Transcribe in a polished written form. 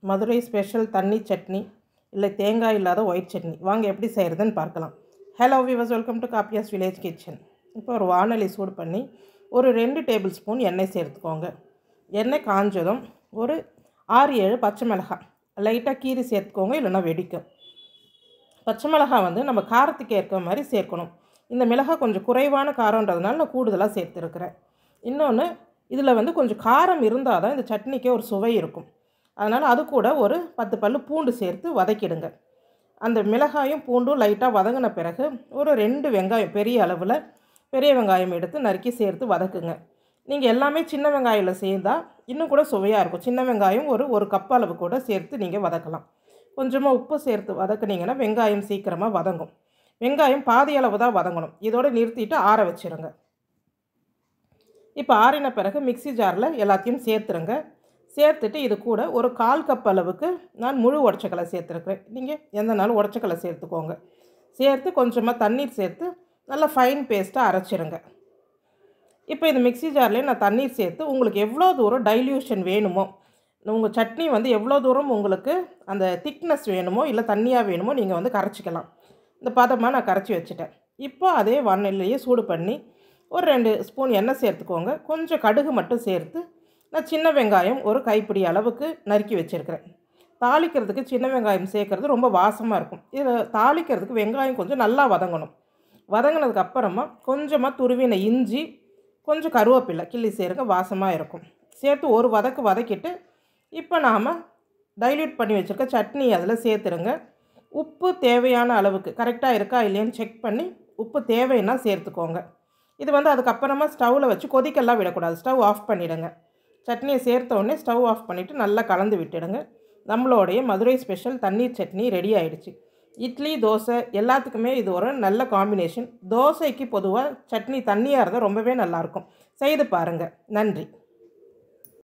Madurai special தண்ணி சட்னி இல்லை தேங்காய் இல்லாத ஒயிட் சட்னி வாங்க எப்படி செய்கிறதுன்னு பார்க்கலாம். Hello viewers, welcome to Kappiyas village kitchen. இப்போ ஒரு வானொலி சூடு பண்ணி ஒரு 2 டேபிள் ஸ்பூன் எண்ணெய் சேர்த்துக்கோங்க. எண்ணெய் காஞ்சதும் ஒரு 6-7 பச்சை மிளகாய் லைட்டாக கீரி சேர்த்துக்கோங்க, இல்லைன்னா வெடிக்கும். பச்சை மிளகாய் வந்து நம்ம காரத்துக்கு ஏற்ற மாதிரி சேர்க்கணும். இந்த மிளகாய் கொஞ்சம் குறைவான காரன்றதுனால நான் கூடுதலாக சேர்த்துருக்குறேன். இன்னொன்று, இதில் வந்து கொஞ்சம் காரம் இருந்தால் தான் இந்த சட்னிக்கே ஒரு சுவை இருக்கும். அதனால் அது கூட ஒரு 10 பல்லு பூண்டு சேர்த்து வதக்கிடுங்க. அந்த மிளகாயும் பூண்டும் லைட்டாக வதங்கின பிறகு ஒரு 2 வெங்காயம் பெரிய வெங்காயம் எடுத்து நறுக்கி சேர்த்து வதக்குங்க. நீங்கள் எல்லாமே சின்ன வெங்காயில் சேர்ந்தால் இன்னும் கூட சுவையாக இருக்கும். சின்ன வெங்காயம் ஒரு கப் அளவு கூட சேர்த்து நீங்கள் வதக்கலாம். கொஞ்சமாக உப்பு சேர்த்து வதக்குனிங்கன்னா வெங்காயம் சீக்கிரமாக வதங்கும். வெங்காயம் பாதி அளவு தான் வதங்கணும். இதோடு நிறுத்திட்டு ஆற வச்சுருங்க. இப்போ ஆறின பிறகு மிக்ஸி ஜாரில் எல்லாத்தையும் சேர்த்துருங்க. சேர்த்துட்டு இது கூட ஒரு 1/4 கப் அளவுக்கு நான் முழு உடச்சக்கலை சேர்த்துருக்குறேன். நீங்கள் எந்த நாளும் உடச்சக்கலை சேர்த்துக்கோங்க. சேர்த்து கொஞ்சமாக தண்ணீர் சேர்த்து நல்லா ஃபைன் பேஸ்ட்டாக அரைச்சிருங்க. இப்போ இந்த மிக்ஸி ஜார்லேயே நான் தண்ணீர் சேர்த்து உங்களுக்கு எவ்வளோ தூரம் டைல்யூஷன் வேணுமோ, உங்கள் சட்னி வந்து எவ்வளோ தூரம் உங்களுக்கு அந்த திக்னஸ் வேணுமோ இல்லை தண்ணியாக வேணுமோ நீங்கள் வந்து கரைச்சிக்கலாம். இந்த பதமாக நான் கரைச்சி வச்சுட்டேன். இப்போ அதே வானல்லையே சூடு பண்ணி ஒரு 2 ஸ்பூன் எண்ணெய் சேர்த்துக்கோங்க. கொஞ்சம் கடுகு மட்டும் சேர்த்து நான் சின்ன வெங்காயம் ஒரு கைப்பிடி அளவுக்கு நறுக்கி வச்சுருக்கிறேன். தாளிக்கிறதுக்கு சின்ன வெங்காயம் சேர்க்குறது ரொம்ப வாசமாக இருக்கும். இதில் தாளிக்கிறதுக்கு வெங்காயம் கொஞ்சம் நல்லா வதங்கணும். வதங்கினதுக்கு அப்புறமா கொஞ்சமாக துருவின இஞ்சி, கொஞ்சம் கருவேப்பிலை கிள்ளி சேருங்க, வாசமாக இருக்கும். சேர்த்து ஒரு வதக்கிட்டு இப்போ நாம் டைல்யூட் பண்ணி வச்சுருக்க சட்னி அதில் சேர்த்துருங்க. உப்பு தேவையான அளவுக்கு கரெக்டாக இருக்கா இல்லையான்னு செக் பண்ணி உப்பு தேவைன்னா சேர்த்துக்கோங்க. இது வந்து அதுக்கப்புறமா ஸ்டவ்வில் வச்சு கொதிக்கெல்லாம் விடக்கூடாது. ஸ்டவ் ஆஃப் பண்ணிவிடுங்க. சட்னியை சேர்த்த உடனே ஸ்டவ் ஆஃப் பண்ணிவிட்டு நல்லா கலந்து விட்டுடுங்க. நம்மளுடைய மதுரை ஸ்பெஷல் தண்ணீர் சட்னி ரெடி ஆகிடுச்சு. இட்லி, தோசை எல்லாத்துக்குமே இது ஒரு நல்ல காம்பினேஷன். தோசைக்கு பொதுவாக சட்னி தண்ணியாக இருந்தால் ரொம்பவே நல்லாயிருக்கும். செய்து பாருங்கள். நன்றி.